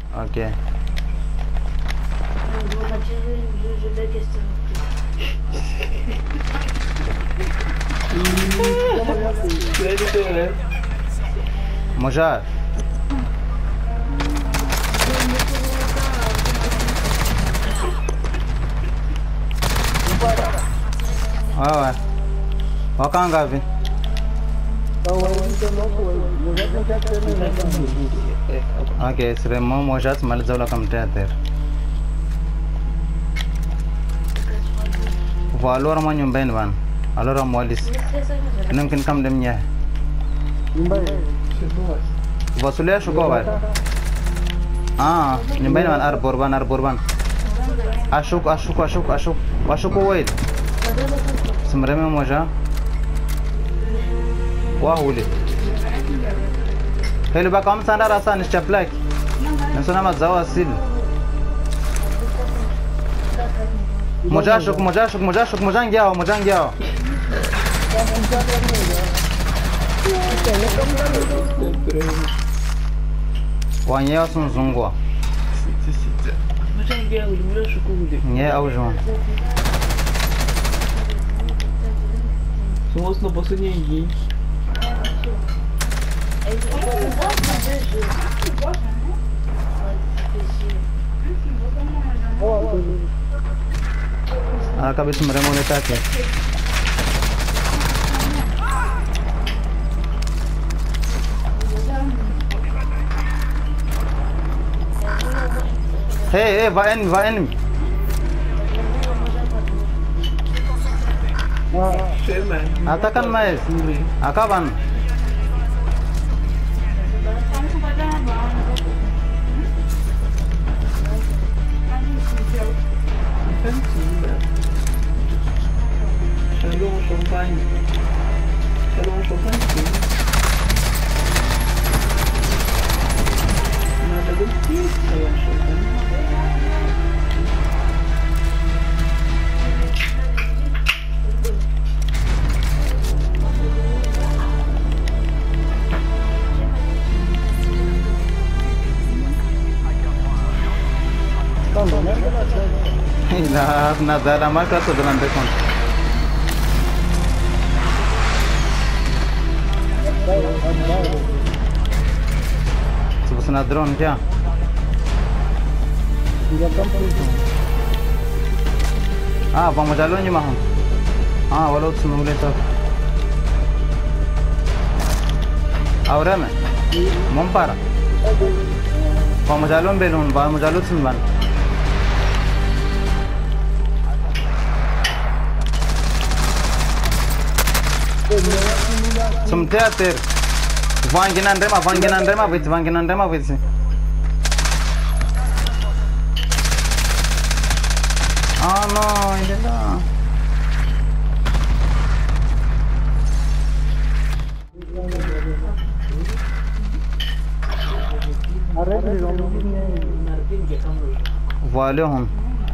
Ok. Mojar. Ouais. Wakanga vi. Ok, c'est moi Mojar maliza comme théâtre. Allora ma nyumbani bana. Allora mwalis. Mungkin kam demnya. Vasulia shuko bana. Nyumbani bana arbor ban. Ashuk wait. Semreme moja. Wahuli. Helu ba kam sana rasa nischaplak. Nasona mazawa sil. Mojashuk mojangiao. Wanyeo sunzungwa. Nie aużą. Somos no posso ninguém. Acabei de me moneta aqui. Hey, vai enemy. Atakan mais. Acaban. Shalom champagne. Nada do que shalom champagne. Nada la marca todo durante con. Se você na drone já. Vamos já longe mais. Olha outro simulator. Ahora me. Vamos para. Vamos já longe belum. Vamos já longe man. Some theater. Vanginan rema with. No, hindi na. Vale hon.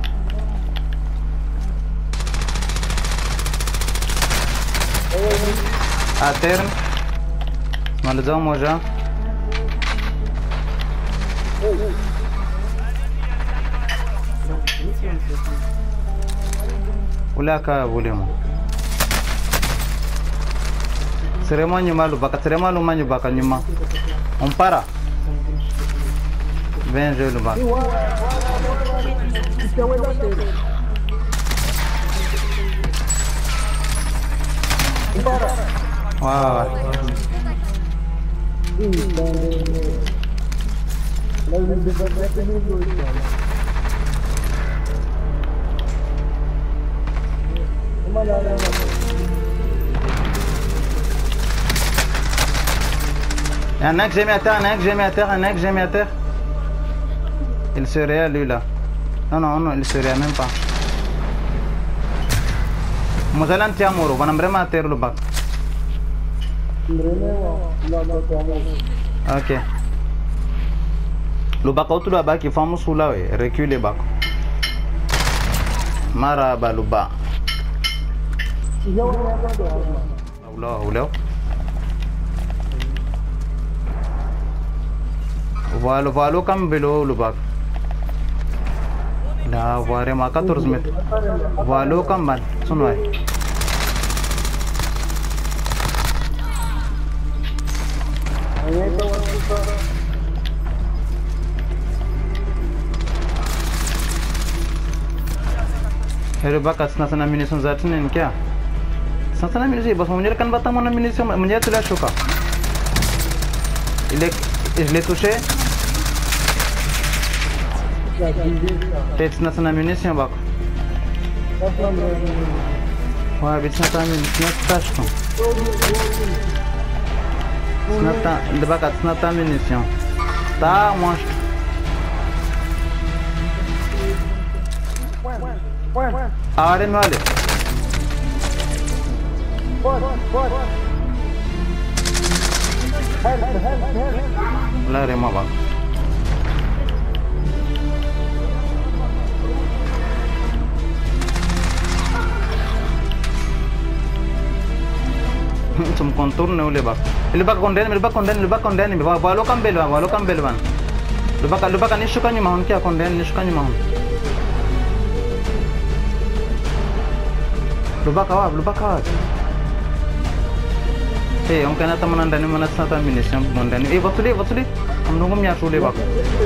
Ater. Malzão moja. Ula ka bulemo. Serema nyuma lubaka, serema luma nyubaka nyuma. On para. Vem je lubaka. Wow. Un mec, j'ai mis à terre. Il se réa lui là. Non, il se réa même pas. Mozalan tiamuro, vanambrema a terre le bac. Ok. Le bac autour de la bac, il faut sous là, recule le bac. Maraba le bac. Oula. Valo cambelo lubak. La vare ma 14 met. Valo camban. Sunway. Hero bak aslında sana munition zaten en क्या sana munition बस मुझे kan bata mana munition मुझे तुला शोका ile tuşe Tets sana munition bak Vay bir sana munition taşko Snata bak snata munition ta monstro Ağrın vale. La rema bak. Some contour ne ule bak. Lebak konden. Valo kambelwan. Lebak kan isu kan mahon kya konden isu kan mahon. Lubak awak. Hey, om kena teman anda ni mana sana munition anda ni. Betul. Om nunggu minyak sulit bak.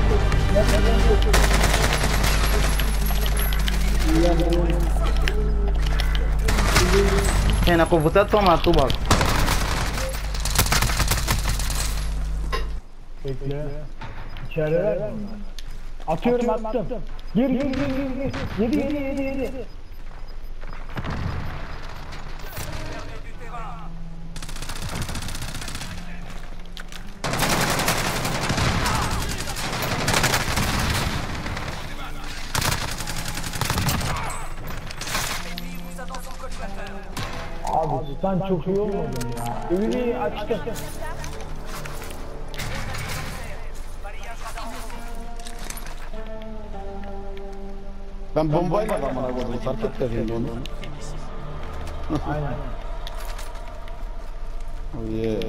Hey, nak aku buat tu matu bak. Bekle. İçeriler mi? Atıyorum attım. Gir. Yedi. Abi sen çok iyi olmadın ya. Övünü açtım. Ben bombayla amına koydum. Fark etmedin onu. Aynen. Oh yeah.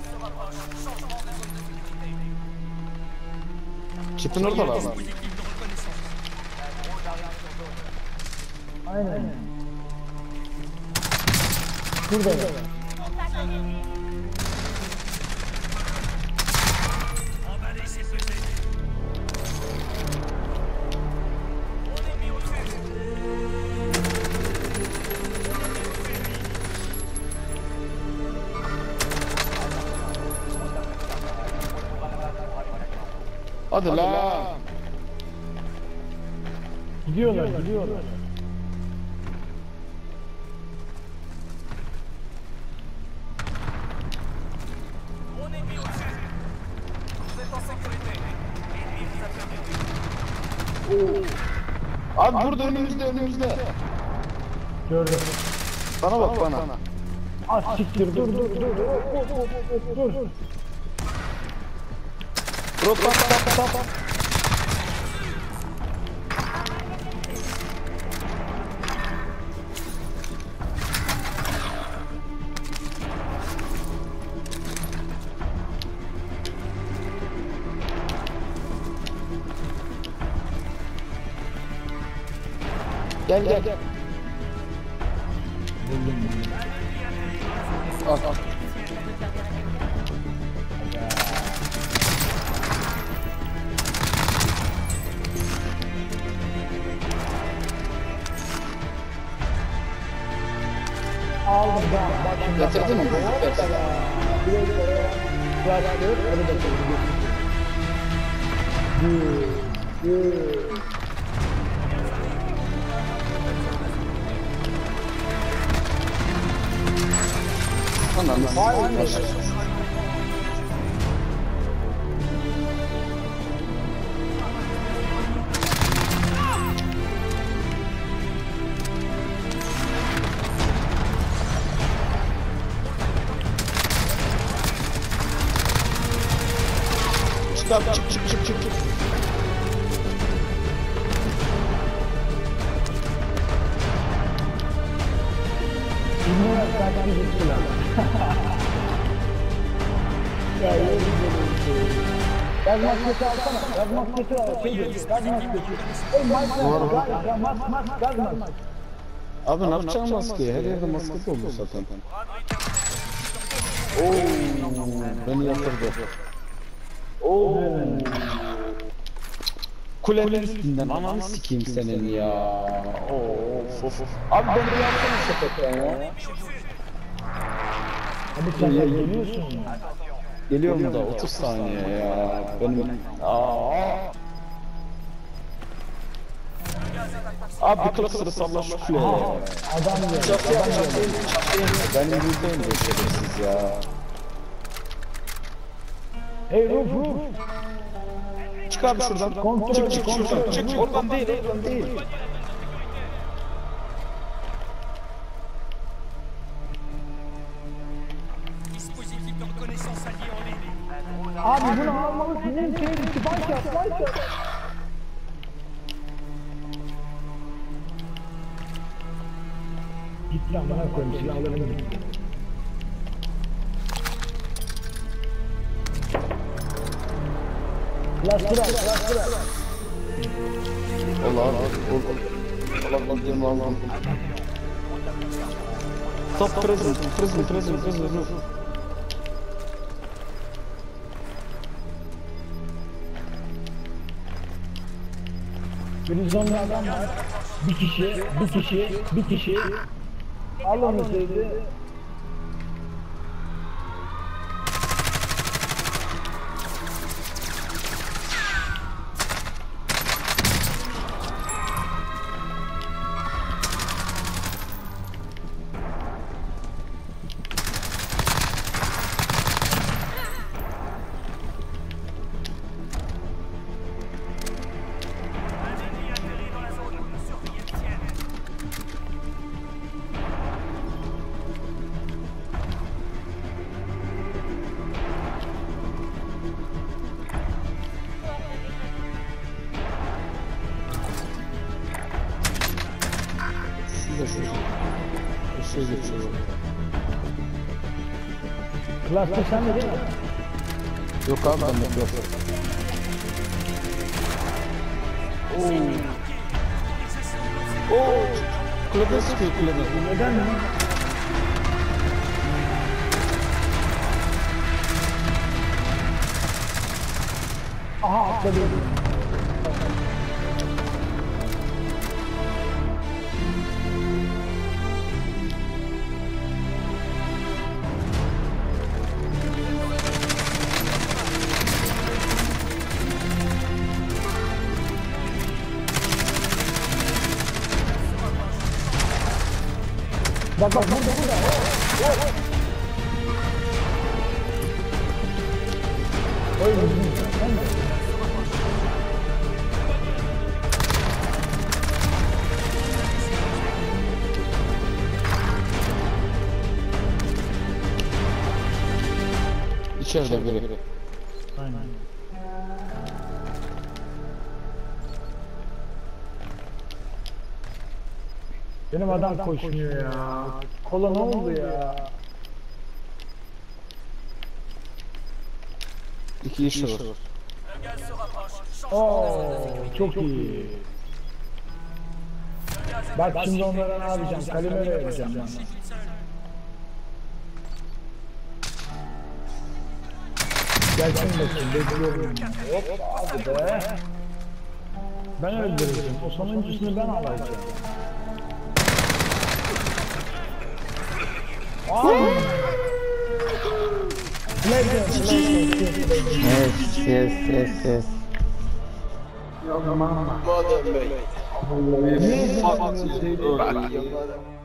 Çipin orada lan. Aynen. Burada. Hadi lan. Gidiyorlar. Abi burada önümüzde. Gördüm. Bana bak bana. Az siktir dur. Drop tap. Gel. Al. Aldım da. Getirdin mi? Ananı. Çık. Bilmiyorum zaten gittiler. Ya iyi gidiyoruz. Gaz maskesi alsana. Gaz maskesi al. Gaz maskesi. Ey maske. Gaz maskesi. Abi ne yapacaksın maskeyi? Her yerde maske oldu zaten. Oo, beni yatırdı. Oo. Kulenin üstünden ananı sikeyim senin ya. Of. Abi beni yapsana sepetten ya. Abi sen geliyorsun ya. Geliyorum da 30 saniye ya. Benim... Abi bir klasırı salla şu kuleye ya. Adam ya. Benim yüzdeyim de şerefsiz ya. Hey Ruf. Çık abi şuradan. Çık şuradan. Çık oradan değil. Dispositif de reconnaissance allié en ligne. Abi bunu almalısın. Neyse, başla. Git lan bana koyayım silahlarımı git. Klastıra. Allah'ım. Stop prison. Prizonda adam var. Bir kişi. Al onu sevdi. Klasta sen de değil mi? Yok abi ben yok. Kulübe sıkıyor kulübe. Neden mi? Aha atladı. Bak burada. Oy. İçeride biri. Aynen. Benim adam koşmuyor ya. Kola ne oldu ya? İki iş var. Oo, çok iyi. Bak şimdi onlara ne yapacağım? Kalime vereceğim ben. Gelsin bakayım, bekliyorum. Hop, hadi be. Ben öldüreceğim. O sonuncusunu ben alacağım. Yes. Madem bey. Fuck you.